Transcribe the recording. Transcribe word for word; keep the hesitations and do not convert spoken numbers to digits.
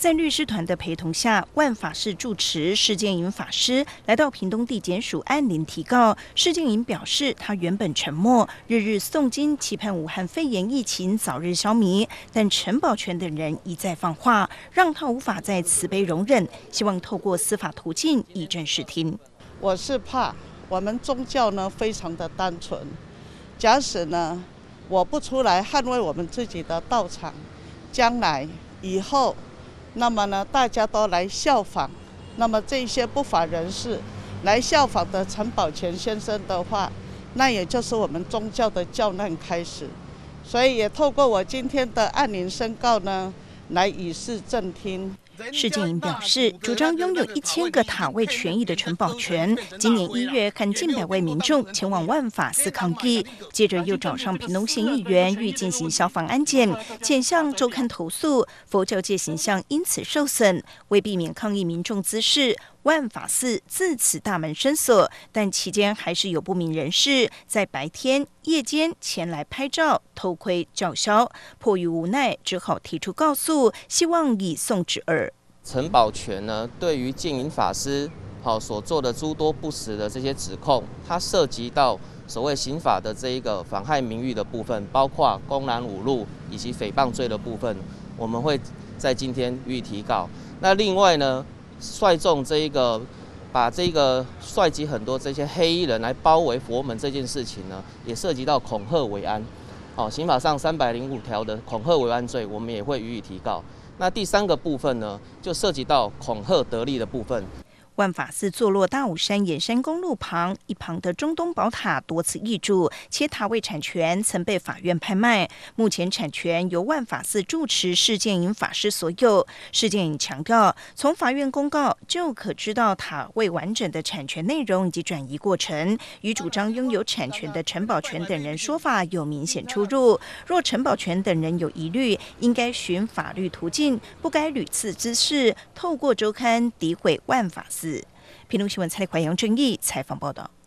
在律师团的陪同下，万法寺住持释建营法师来到屏东地检署安林提告。释建营表示，他原本沉默，日日诵经，期盼武汉肺炎疫情早日消弭，但陈宝全等人一再放话，让他无法再慈悲容忍，希望透过司法途径以正视听。 我是怕我们宗教呢非常的单纯，假使呢我不出来捍卫我们自己的道场，将来以后。那么呢，大家都来效仿，那么这些不法人士来效仿的陈宝全先生的话，那也就是我们宗教的教难开始。所以也透过我今天的案林申告呢，来以示正听。 释建营表示，主张拥有一千个塔位权益的陈宝全，今年一月和近百位民众前往万法寺抗议，接着又找上屏东县议员，欲进行消防安检，前向周刊投诉，佛教界形象因此受损。为避免抗议民众滋事，万法寺自此大门深锁，但期间还是有不明人士在白天、夜间前来拍照、偷窥叫嚣，迫于无奈，只好提出告诉，希望以送旨耳。 陈宝全呢，对于建营法师好所做的诸多不实的这些指控，它涉及到所谓刑法的这一个妨害名誉的部分，包括公然侮辱以及诽谤罪的部分，我们会在今天予以提告。那另外呢，率众这一个把这个率集很多这些黑衣人来包围佛门这件事情呢，也涉及到恐吓维安。哦，刑法上三百零五条的恐吓维安罪，我们也会予以提告。那第三个部分呢，就涉及到恐吓得利的部分。 万法寺坐落大武山沿山公路旁，一旁的中东宝塔多次易主，且塔位产权曾被法院拍卖。目前产权由万法寺住持释建营法师所有。释建营强调，从法院公告就可知道塔位完整的产权内容以及转移过程，与主张拥有产权的陈宝全等人说法有明显出入。若陈宝全等人有疑虑，应该循法律途径，不该屡次滋事，透过周刊诋毁万法寺。屏东新闻蔡立怀、杨正义采访报道。